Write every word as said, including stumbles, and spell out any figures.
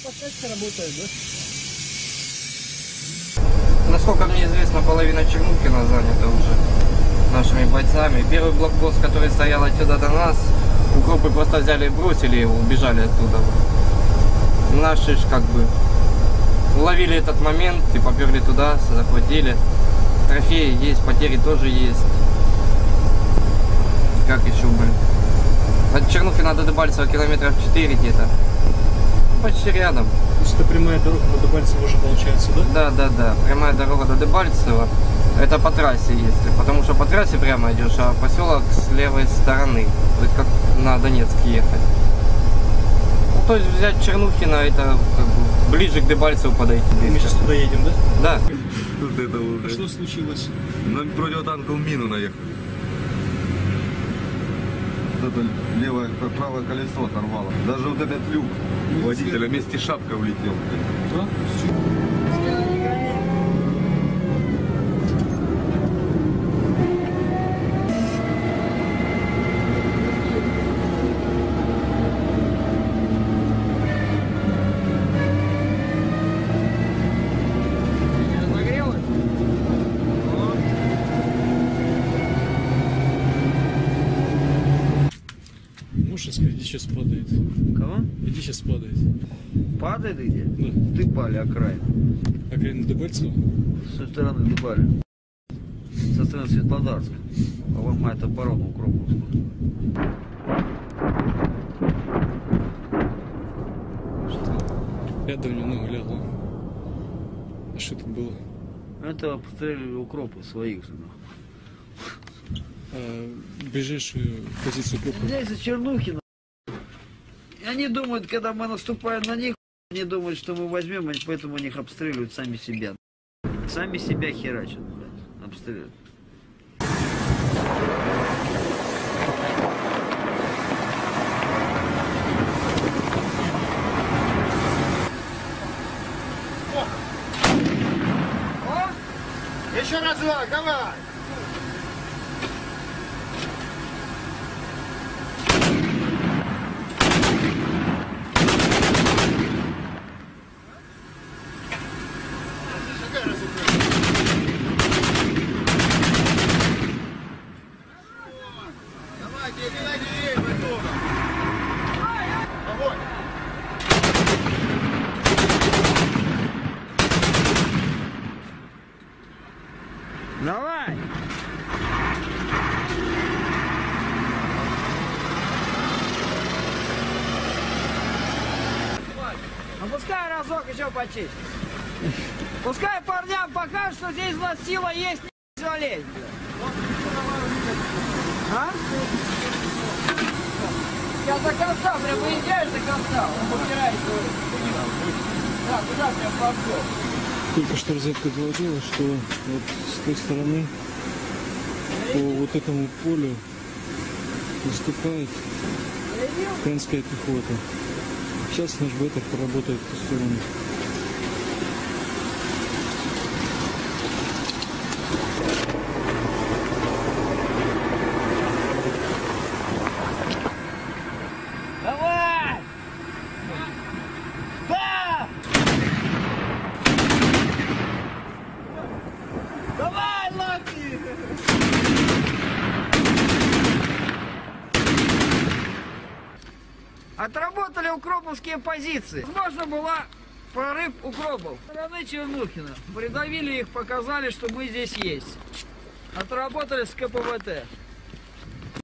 Подкачка работает, да? Насколько мне известно, половина Чернухина занята уже нашими бойцами. Первый блокпост, который стоял отсюда до нас, укропы просто взяли и бросили его, убежали оттуда. Наши ж как бы уловили этот момент и поперли туда, захватили. Трофеи есть, потери тоже есть. Как еще, блин? От Чернухина до Дебальцева километров четыре где-то. Почти рядом. То есть это прямая дорога до Дебальцева уже получается, да? Да, да, да. Прямая дорога до Дебальцева. Это по трассе есть. Потому что по трассе прямо идешь, а поселок с левой стороны. То есть как на Донецк ехать. Ну, то есть взять Чернухина, это как бы ближе к Дебальцеву подойти. Мы сейчас туда едем, да? Да. Тут это уже... А что случилось? На противотанковую мину наехали. Вот это левое, правое колесо оторвало. Даже вот этот люк водителя вместе с шапкой улетел. Да? Можешь сказать, иди сейчас падает. Кого? Иди сейчас падает. Падает где? Да. Дыбали окраин. Окраина Дебальцева? Со стороны Дыбали. Со стороны Светлодарска. По-моему, это оборона Укроповскую. Рядом у него ногу лягла. А что это было? Это обстреливали укропы своих. А ближайшую позицию группы? Здесь за Чернухина. И они думают, когда мы наступаем на них, они думают, что мы возьмем, и поэтому они их обстреливают сами себя. Сами себя херачат, блядь, обстреливают. Еще разок, давай! Давайте, передай, братуха! Огонь! Давай! Ну пускай разок еще почистит. Пускай парням покажут, что здесь у нас сила есть, не жалеть. А? Я до конца, прям выезжаешь до конца, он попирает. Да, куда прям подгон? Только что разведка доложила, что вот с той стороны по вот этому полю наступает украинская пехота. Сейчас наш бетер поработает в ту сторону. Давай! Да! Давай, Лаки! Отработали укроповские позиции. Возможно, была прорыв укропов. Со стороны Чернухина. Придавили их, показали, что мы здесь есть. Отработали с ка пэ вэ тэ.